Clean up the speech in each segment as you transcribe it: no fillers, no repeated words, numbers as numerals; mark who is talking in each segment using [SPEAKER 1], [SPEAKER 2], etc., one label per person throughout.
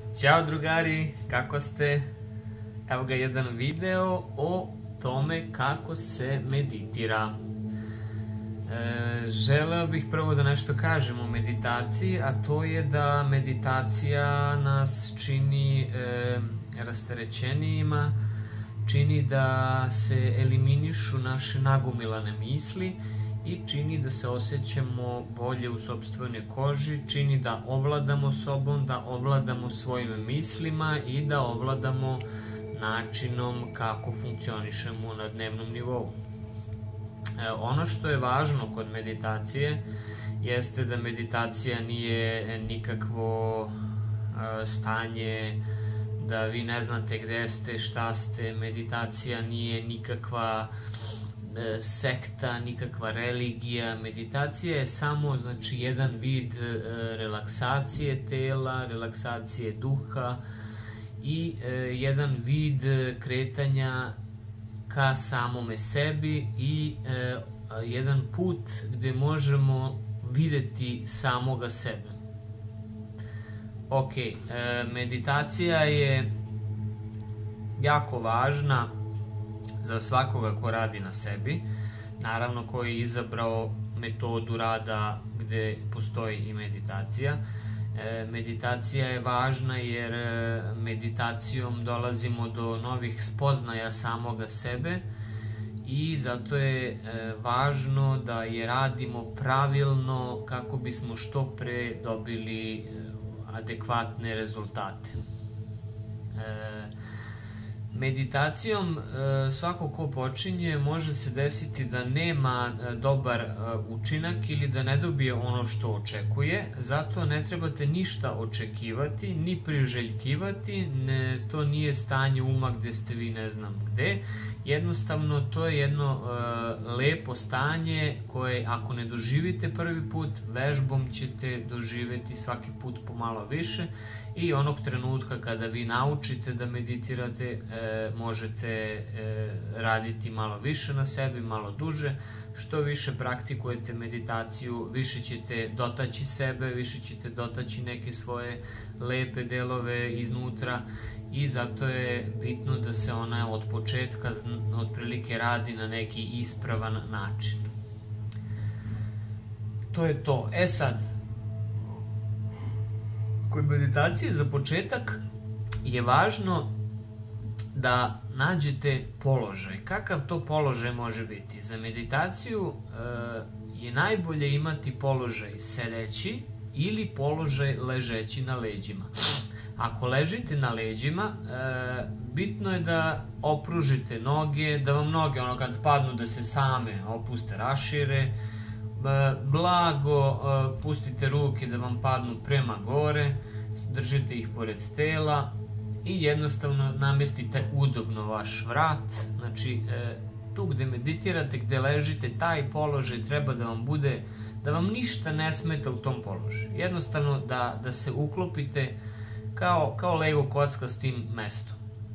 [SPEAKER 1] Ćao drugari, kako ste? Evo ga jedan video o tome kako se meditira. Želeo bih prvo da nešto kažem o meditaciji, a to je da meditacija nas čini rasterećenijima, čini da se eliminišu naše nagomilane misli i čini da se osjećamo bolje u sopstvenoj koži, čini da ovladamo sobom, da ovladamo svojim mislima i da ovladamo načinom kako funkcionišemo na dnevnom nivou. Ono što je važno kod meditacije jeste da meditacija nije nikakvo stanje da vi ne znate gde ste, šta ste. Meditacija nije nikakva sekta, nikakva religija. Meditacija je samo jedan vid relaksacije tela, relaksacije duha i jedan vid kretanja ka samome sebi i jedan put gde možemo videti samoga sebe. Ok, meditacija je jako važna za svakoga ko radi na sebi, naravno ko je izabrao metodu rada gde postoji i meditacija. Meditacija je važna jer meditacijom dolazimo do novih spoznaja samoga sebe i zato je važno da je radimo pravilno kako bismo što pre dobili adekvatne rezultate. Meditacijom svako ko počinje može se desiti da nema dobar učinak ili da ne dobije ono što očekuje, zato ne trebate ništa očekivati, ni priželjkivati, to nije stanje uma gde ste vi ne znam gde, jednostavno to je jedno lepo stanje koje ako ne doživite prvi put, vežbom ćete doživeti svaki put pomalo više i onog trenutka kada vi naučite da meditirate možete raditi malo više na sebi, malo duže. Što više praktikujete meditaciju, više ćete dotaći sebe, više ćete dotaći neke svoje lepe delove iznutra i zato je bitno da se ona od početka otprilike radi na neki ispravan način. To je to. Sad, kod meditacije za početak je važno da nađete položaj. Kakav to položaj može biti? Za meditaciju je najbolje imati položaj sedeći ili položaj ležeći na leđima. Ako ležite na leđima, bitno je da opružite noge, da vam noge kad padnu da se same opuste, rašire, blago pustite ruke da vam padnu prema gore, držite ih pored tela i jednostavno namestite udobno vaš vrat. Znači, tu gde meditirate, gde ležite, taj položaj treba da vam bude, da vam ništa ne smeta u tom položaju. Jednostavno da se uklopite kao Lego kocka s tim mestom.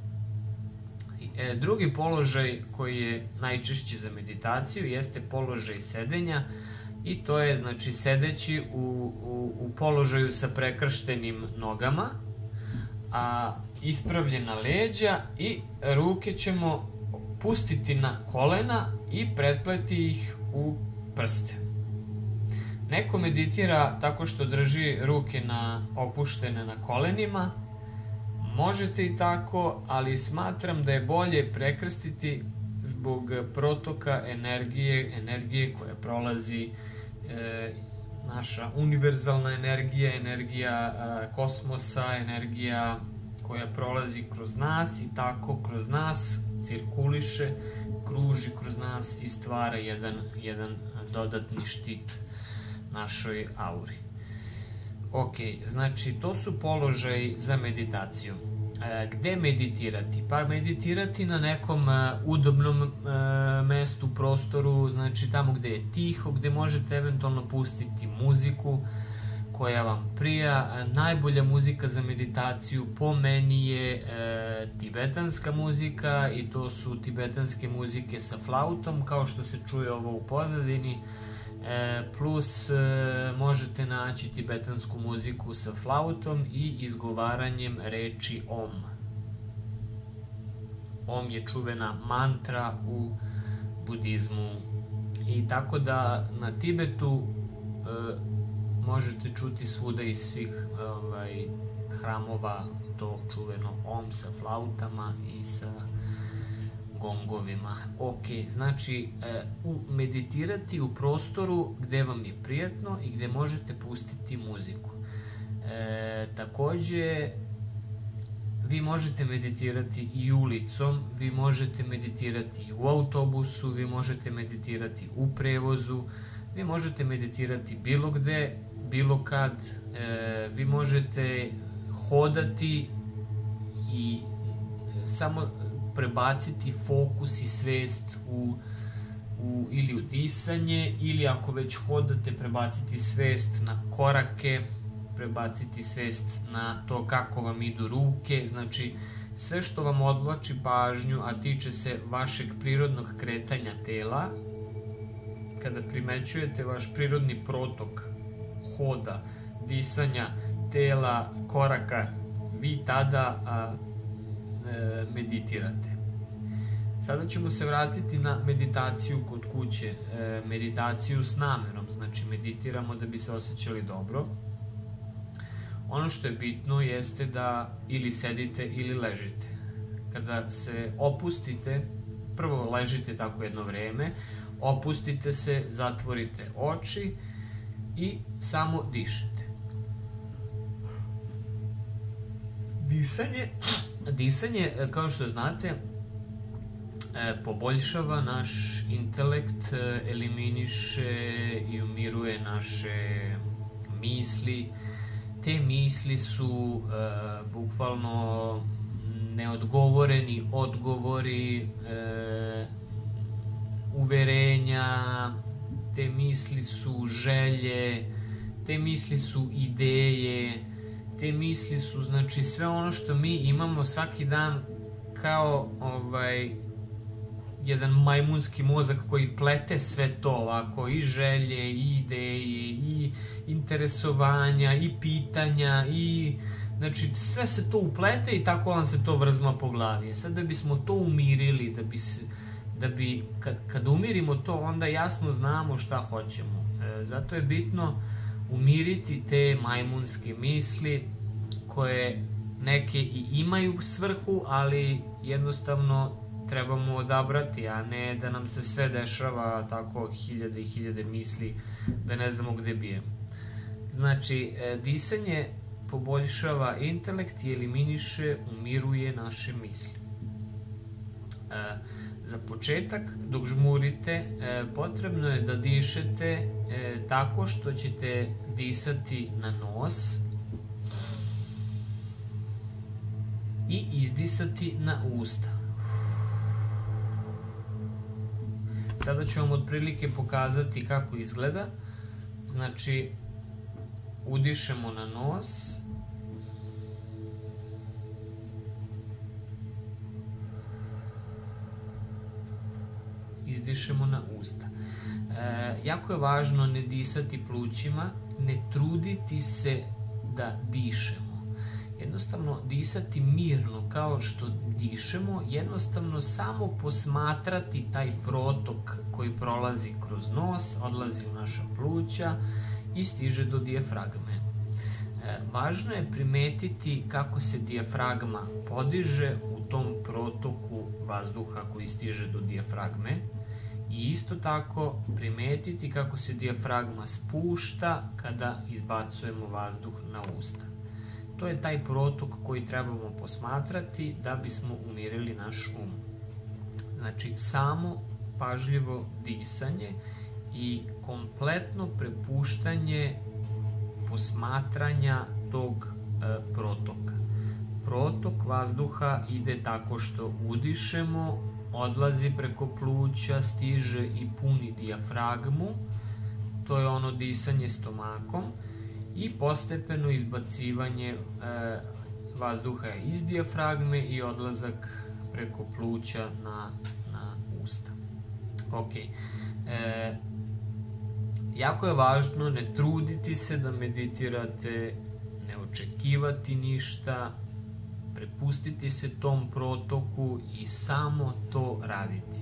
[SPEAKER 1] Drugi položaj koji je najčešći za meditaciju jeste položaj sedenja i to je sedeći u položaju sa prekrštenim nogama, a ispravljena leđa i ruke ćemo pustiti na kolena i pretpleti ih u prste. Neko meditira tako što drži ruke opuštene na kolenima, možete i tako, ali smatram da je bolje prekrstiti zbog protoka energije koja prolazi, naša univerzalna energija, energija kosmosa, energija koja prolazi kroz nas i tako kroz nas cirkuliše, kruži kroz nas i stvara jedan dodatni štit našoj auri. Ok, znači to su položaji za meditaciju. Gde meditirati? Pa meditirati na nekom udobnom mestu, prostoru, znači tamo gde je tiho, gde možete eventualno pustiti muziku koja vam prija. Najbolja muzika za meditaciju po meni je tibetanska muzika i to su tibetanske muzike sa flautom, kao što se čuje ovo u pozadini. plus možete naći tibetansku muziku sa flautom i izgovaranjem reči Om. Om je čuvena mantra u budizmu i tako da na Tibetu možete čuti svuda iz svih hramova to čuveno Om sa flautama i sa gongovima. Ok, znači meditirati u prostoru gde vam je prijatno i gde možete pustiti muziku. Takođe, vi možete meditirati i ulicom, vi možete meditirati i u autobusu, vi možete meditirati u prevozu, vi možete meditirati bilo gde, bilo kad, vi možete hodati i samo prebaciti fokus i svest ili u disanje, ili ako već hodate, prebaciti svest na korake, prebaciti svest na to kako vam idu ruke, znači sve što vam odvlači pažnju, a tiče se vašeg prirodnog kretanja tela. Kada primećujete vaš prirodni protok hoda, disanja, tela, koraka, vi tada meditirate. Sada ćemo se vratiti na meditaciju kod kuće, meditaciju s namerom, znači meditiramo da bi se osjećali dobro. Ono što je bitno jeste da ili sedite ili ležite. Kada se opustite, prvo ležite tako jedno vreme, opustite se, zatvorite oči i samo dišete. Disanje, kao što znate, poboljšava naš intelekt, eliminiše i umiruje naše misli. Te misli su bukvalno neodgovoreni odgovori, uverenja, te misli su želje, te misli su ideje, te misli su, znači, sve ono što mi imamo svaki dan kao jedan majmunski mozak koji plete sve to ovako, i želje, i ideje, i interesovanja, i pitanja, i znači sve se to uplete i tako vam se to vrzma po glavi. Sad da bismo to umirili, kad umirimo to, onda jasno znamo šta hoćemo. Zato je bitno umiriti te majmunske misli koje neke i imaju svrhu, ali jednostavno trebamo odabrati, a ne da nam se sve dešava tako hiljade i hiljade misli da ne znamo gde bijemo. Znači, disanje poboljšava intelekt i eliminiše, umiruje naše misli. Za početak, dok žmurite, potrebno je da dišete tako što ćete disati na nos i izdisati na usta. Sada ću vam otprilike pokazati kako izgleda. Znači, udišemo na nos, izdišemo na usta. Jako je važno ne disati plućima, ne truditi se da dišemo. Jednostavno disati mirno kao što dišemo, jednostavno samo posmatrati taj protok koji prolazi kroz nos, odlazi u naša pluća i stiže do dijafragme. Važno je primetiti kako se dijafragma podiže u tom protoku vazduha koji stiže do dijafragme i isto tako primetiti kako se dijafragma spušta kada izbacujemo vazduh na usta. To je taj protok koji trebamo posmatrati da bismo umirili naš um. Znači, samo pažljivo disanje i kompletno prepuštanje posmatranja tog protoka. Protok vazduha ide tako što udišemo, odlazi preko pluća, stiže i puni dijafragmu, to je ono disanje stomakom, i postepeno izbacivanje vazduha iz dijafragme i odlazak preko pluća na usta. Ok. Jako je važno ne truditi se da meditirate, ne očekivati ništa, prepustiti se tom protoku i samo to raditi.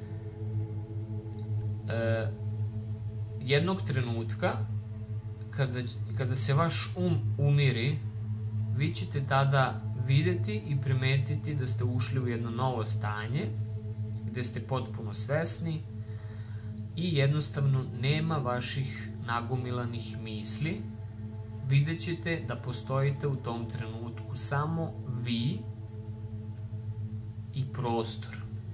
[SPEAKER 1] Jednog trenutka, kada se vaš umiri, vi ćete tada videti i primetiti da ste ušli u jedno novo stanje, gde ste potpuno svesni i jednostavno nema vaših nagomilanih misli. Vidjet ćete da postojite u tom trenutku samo vi i prostor.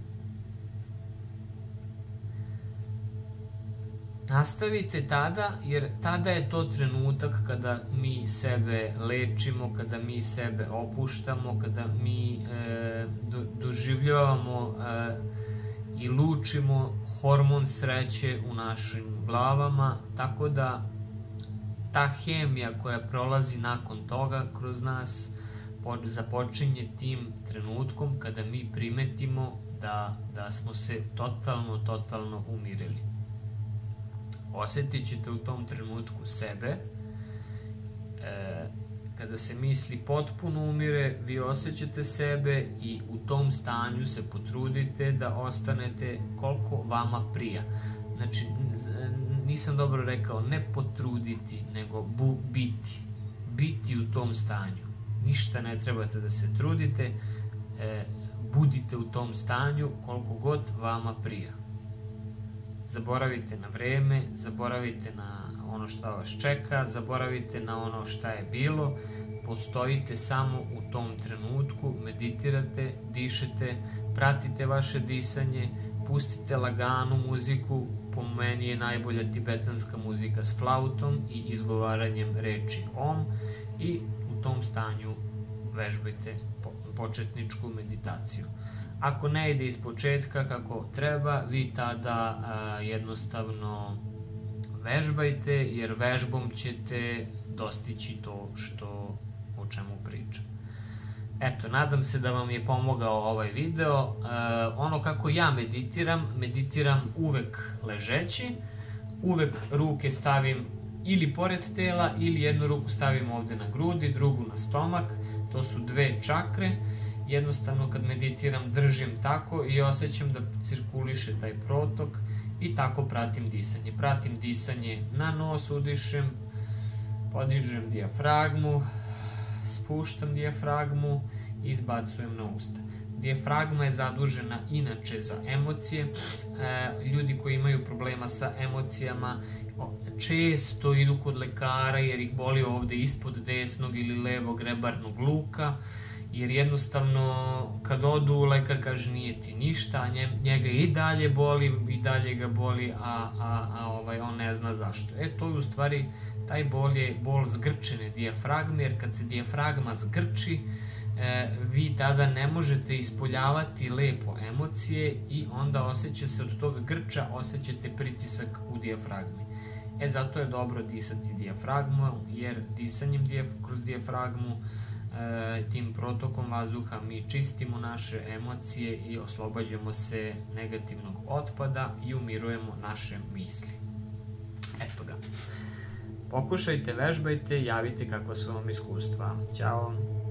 [SPEAKER 1] Nastavite tada, jer tada je to trenutak kada mi sebe lečimo, kada mi sebe opuštamo, kada mi doživljavamo i lučimo hormon sreće u našim glavama, tako da ta hemija koja prolazi nakon toga kroz nas započinje tim trenutkom kada mi primetimo da smo se totalno umirili. Osjetit ćete u tom trenutku sebe. Kada se misli potpuno umire, vi osjećate sebe i u tom stanju se potrudite da ostanete koliko vama prija. Znači, nisam dobro rekao, ne potruditi, nego biti. Biti u tom stanju. Ništa ne trebate da se trudite, budite u tom stanju koliko god vama prija. Zaboravite na vreme, zaboravite na ono šta vas čeka, zaboravite na ono šta je bilo, postojite samo u tom trenutku, meditirate, dišete, pratite vaše disanje, pustite laganu muziku, po meni je najbolja tibetanska muzika s flautom i izgovaranjem reči Om i u tom stanju vežbajte početničku meditaciju. Ako ne ide iz početka kako treba, vi tada jednostavno vežbajte, jer vežbom ćete dostići to o čemu pričam. Eto, nadam se da vam je pomogao ovaj video. Ono kako ja meditiram uvek ležeći, uvek ruke stavim ili pored tela, ili jednu ruku stavim ovde na grudi, drugu na stomak, to su dve čakre. Jednostavno kad meditiram držim tako i osjećam da cirkuliše taj protok i tako pratim disanje. Pratim disanje na nos, udišem, podižem dijafragmu, spuštam dijafragmu i izbacujem na usta. Dijafragma je zadužena inače za emocije. Ljudi koji imaju problema sa emocijama često idu kod lekara jer ih boli ovde ispod desnog ili levog rebarnog luka, jer jednostavno kad odu, lekar kaže nije ti ništa, a njega i dalje boli, i dalje ga boli, a on ne zna zašto. To je u stvari, taj bol je bol zgrčene dijafragme, jer kad se dijafragma zgrči, vi tada ne možete ispoljavati lepo emocije i onda osjeća se od toga grča, osjećate pritisak u dijafragmi. Zato je dobro disati dijafragmom, jer disanjem kroz dijafragmu, tim protokom vazduha mi čistimo naše emocije i oslobađamo se negativnog otpada i umirujemo naše misli. Eto ga. Pokušajte, vežbajte, javite kakva su vam iskustva. Ćao!